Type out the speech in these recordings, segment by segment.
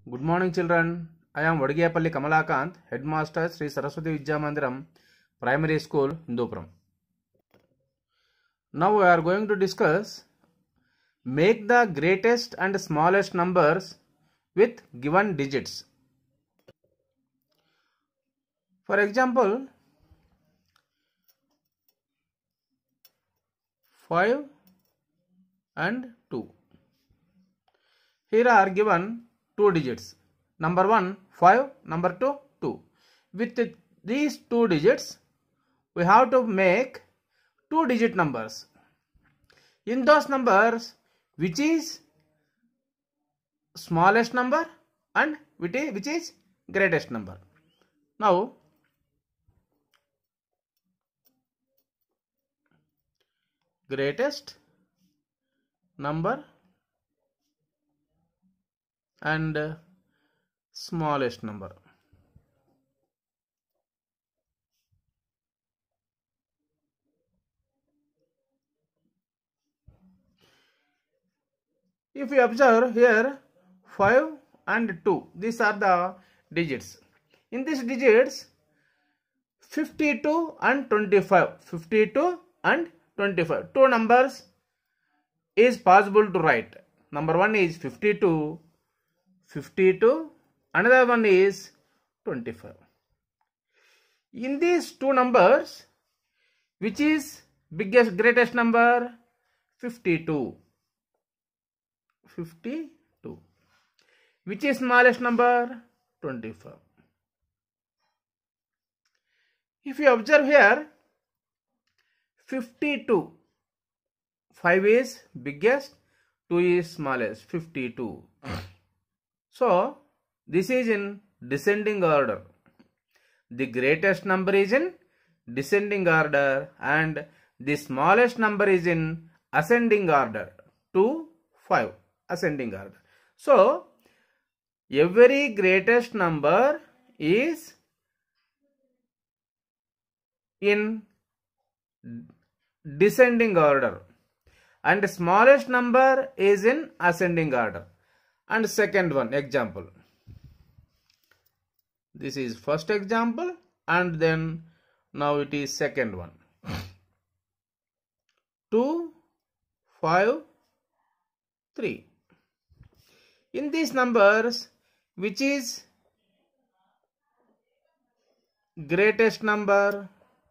Good morning, children. I am Vadigepalli Kamalakanth, Headmaster Sri Saraswati Vidya Mandiram Primary School, Hindupuram. Now we are going to discuss make the greatest and smallest numbers with given digits. For example, 5 and 2. Here are given two digits. Number 1, 5. Number 2, 2. With these two digits, we have to make two-digit numbers. In those numbers, which is smallest number and which is greatest number. Now, greatest number and smallest number. If you observe here 5 and 2, these are the digits. In these digits 52 and 25, 52 and 25, two numbers is possible to write. Number 1 is 52, another one is 25. In these two numbers, which is greatest number? 52. Which is smallest number? 25. If you observe here, 52, 5 is biggest, 2 is smallest, 52. So, this is in descending order. The greatest number is in descending order and the smallest number is in ascending order. 2, 5, ascending order. So, every greatest number is in descending order and the smallest number is in ascending order. And second one example. This is first example and then now it is second one. 2, 5, 3. In these numbers, which is greatest number?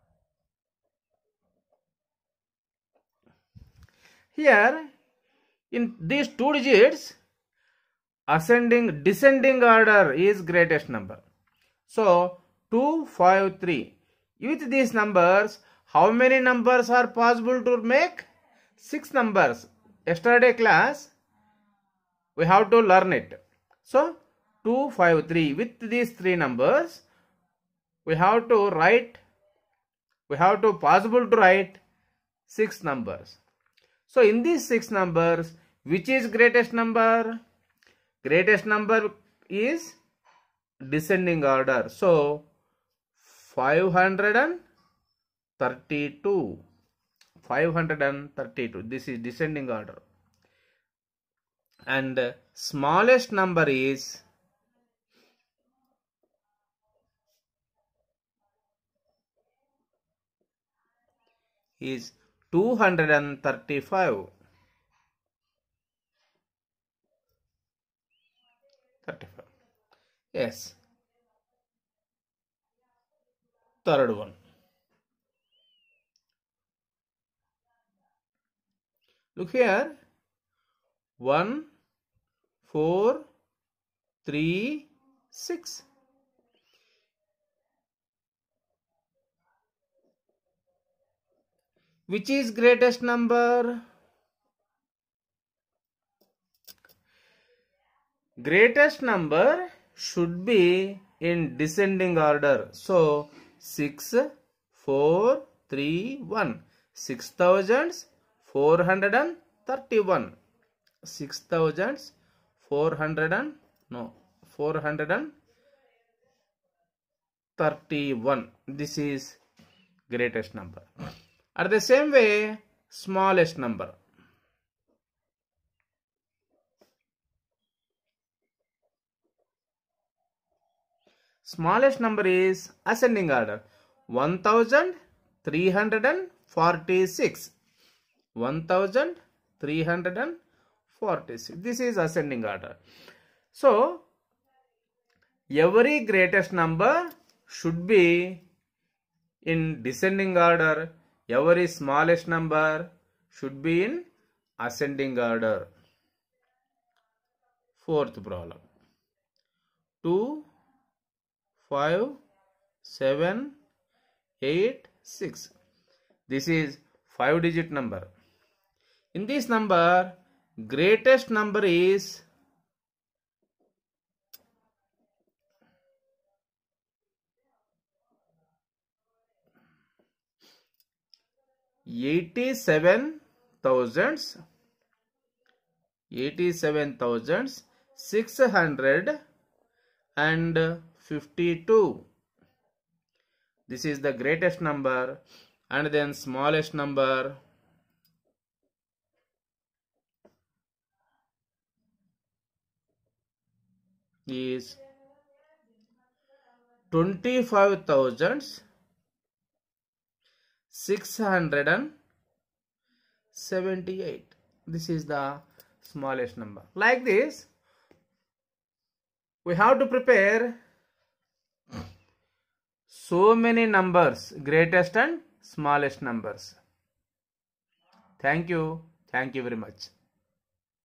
Here in these two digits, descending order is greatest number. So 2, 5, 3. With these numbers, how many numbers are possible to make? 6 numbers. Yesterday class, we have to learn it. So 2, 5, 3. With these three numbers, we have to possible to write 6 numbers. So in these 6 numbers, which is greatest number? Greatest number is descending order. So 532. 532. This is descending order. And smallest number is 235. 35. Yes. Third one. Look here. 1, 4, 3, 6. Which is greatest number? Greatest number should be in descending order. So 6, 4, 3, 1. 6,431. 431. This is greatest number. At the same way, smallest number. smallest number is ascending order. 1346. 1346. This is ascending order. So, every greatest number should be in descending order. Every smallest number should be in ascending order. Fourth problem. 2, 5, 7, 8, 6. This is 5-digit number. In this number, greatest number is 87,652. This is the greatest number, and then smallest number is 25,678. This is the smallest number. Like this, we have to prepare so many numbers, greatest and smallest numbers. Thank you. Thank you very much.